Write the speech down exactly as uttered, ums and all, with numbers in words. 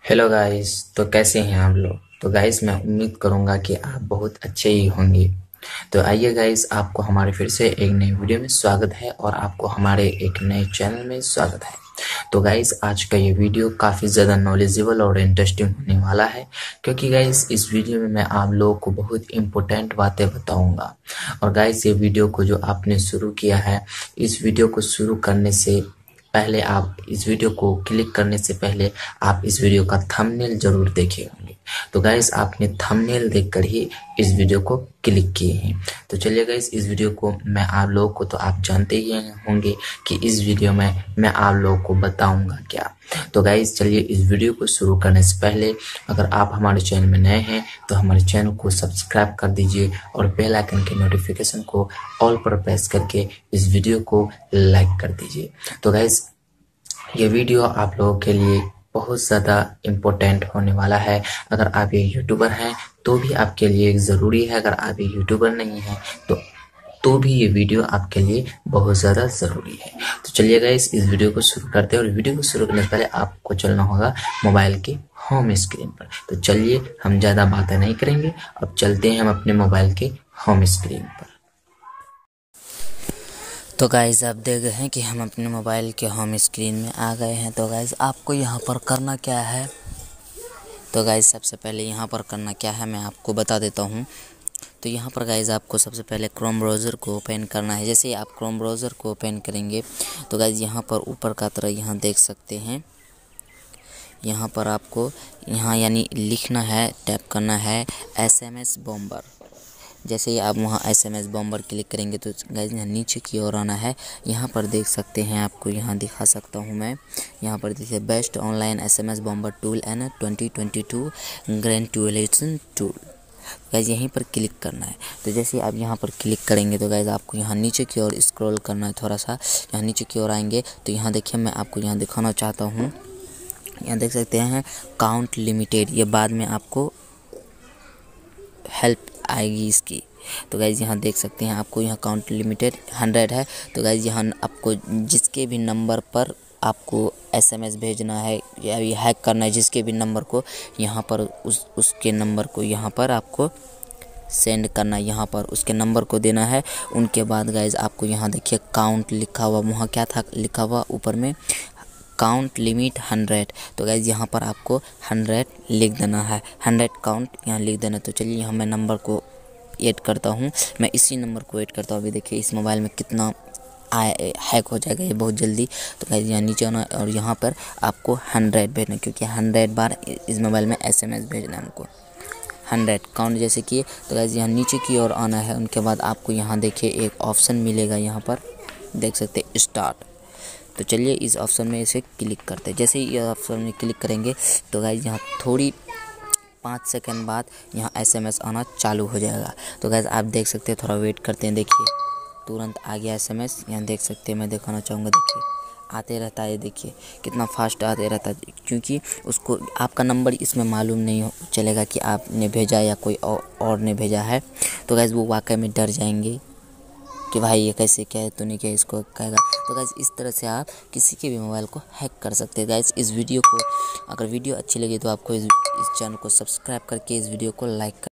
Hello guys. तो कैसे हैं आप लोग। तो गाइस मैं उम्मीद करूंगा कि आप बहुत अच्छे ही होंगे। तो आइए गाइस, आपको हमारे फिर से एक नई वीडियो में स्वागत है और आपको हमारे एक नए चैनल में स्वागत है। तो गाइस आज का ये वीडियो काफ़ी ज़्यादा नॉलेजेबल और इंटरेस्टिंग होने वाला है, क्योंकि गाइस इस वीडियो में मैं आप लोगों को बहुत इंपॉर्टेंट बातें बताऊंगा। और गाइस ये वीडियो को जो आपने शुरू किया है, इस वीडियो को शुरू करने से पहले आप इस वीडियो को क्लिक करने से पहले आप इस वीडियो का थंबनेल जरूर देखे होंगे। तो गाइस आपने थंबनेल देखकर ही इस वीडियो को क्लिक किए हैं। तो चलिए गाइस, इस वीडियो को मैं आप लोगों को, तो आप जानते ही होंगे कि इस वीडियो में मैं आप लोगों को बताऊंगा क्या। तो गाइस चलिए इस वीडियो को शुरू करने से पहले अगर आप हमारे चैनल में नए हैं तो हमारे चैनल को सब्सक्राइब कर दीजिए और बेल आइकन के नोटिफिकेशन को ऑल पर प्रेस करके इस वीडियो को लाइक कर दीजिए। तो गाइस ये वीडियो आप लोगों के लिए बहुत ज़्यादा इम्पोर्टेंट होने वाला है। अगर आप ये यूट्यूबर हैं तो भी आपके लिए ज़रूरी है, अगर आप ये यूट्यूबर नहीं हैं तो तो भी ये वीडियो आपके लिए बहुत ज़्यादा ज़रूरी है। तो चलिए गाइस इस वीडियो को शुरू करते हैं और वीडियो को शुरू करने से पहले आपको चलना होगा मोबाइल के होम स्क्रीन पर। तो चलिए हम ज़्यादा बातें नहीं करेंगे, अब चलते हैं हम अपने मोबाइल के होम स्क्रीन पर। तो गाइज़ आप देख गए हैं कि हम अपने मोबाइल के होम स्क्रीन में आ गए हैं। तो गाइज़ आपको यहाँ पर करना क्या है, तो गाइज़ सबसे पहले यहाँ पर करना क्या है मैं आपको बता देता हूँ। तो यहाँ पर गाइज़ आपको सबसे पहले क्रोम ब्राउज़र को ओपन करना है। जैसे ही आप क्रोम ब्राउज़र को ओपन करेंगे तो गाइज़ यहाँ पर ऊपर का तरह यहाँ देख सकते हैं, यहाँ पर आपको यहाँ यानी लिखना है, टाइप करना है एस एम एस बॉम्बर। जैसे ही आप वहाँ S M S bomber click करेंगे तो गाइस यहाँ नीचे की ओर आना है। यहाँ पर देख सकते हैं, आपको यहाँ दिखा सकता हूँ मैं, यहाँ पर देखिए best online S M S bomber tool and twenty twenty two graduation tool. Guys यहीं पर क्लिक करना है। तो जैसे आप यहाँ पर क्लिक करेंगे तो गाइस आपको यहाँ नीचे की ओर स्क्रॉल करना है, थोड़ा सा यहाँ नीचे की ओर आएंगे तो यहाँ देखिए मैं आपको यहाँ दिखाना चाहता हूँ। यहाँ देख सकते हैं काउंट लिमिटेड, ये बाद में आपको हेल्प आएगी इसकी। तो गाइज़ यहाँ देख सकते हैं आपको यहाँ काउंट लिमिटेड हंड्रेड है। तो गाइज़ यहाँ आपको जिसके भी नंबर पर आपको एसएमएस भेजना है या हैक करना है, जिसके भी नंबर को यहाँ पर उस उसके नंबर को यहाँ पर आपको सेंड करना है, यहाँ पर उसके नंबर को देना है। उनके बाद गाइज़ आपको यहाँ देखिए काउंट लिखा हुआ, वहाँ क्या था लिखा हुआ ऊपर में, काउंट लिमिट हंड्रेड। तो गाइज़ यहाँ पर आपको हंड्रेड लिख देना है, हंड्रेड काउंट यहाँ लिख देना। तो चलिए यहाँ मैं नंबर को ऐड करता हूँ, मैं इसी नंबर को ऐड करता हूँ। अभी देखिए इस मोबाइल में कितना आए हैक हो जाएगा ये बहुत जल्दी। तो गाइज़ यहाँ नीचे आना और यहाँ पर आपको हंड्रेड भेजना, क्योंकि हंड्रेड बार इस मोबाइल में एस एम एस भेजना है हमको, हंड्रेड काउंट जैसे कि। तो गाइज़ यहाँ नीचे की ओर आना है। उनके बाद आपको यहाँ देखिए एक ऑप्शन मिलेगा, यहाँ पर देख सकते हैं स्टार्ट। तो चलिए इस ऑप्शन में इसे क्लिक करते हैं। जैसे ही ये ऑप्शन में क्लिक करेंगे तो गाइज़ यहाँ थोड़ी पाँच सेकंड बाद यहाँ एसएमएस आना चालू हो जाएगा। तो गाइज़ आप देख सकते हैं, थोड़ा वेट करते हैं, देखिए तुरंत आ गया एसएमएस। यहाँ देख सकते हैं, मैं दिखाना चाहूँगा, देखिए आते रहता है, देखिए कितना फास्ट आते रहता है, क्योंकि उसको आपका नंबर इसमें मालूम नहीं चलेगा कि आपने भेजा या कोई और, और ने भेजा है। तो गाइज़ वो वाकई में डर जाएंगे कि भाई ये कैसे, क्या है तूने क्या इसको कहेगा। तो गाइज़ इस तरह से आप किसी के भी मोबाइल को हैक कर सकते हैं। गाइज़ इस वीडियो को, अगर वीडियो अच्छी लगी तो आपको इस, इस चैनल को सब्सक्राइब करके इस वीडियो को लाइक कर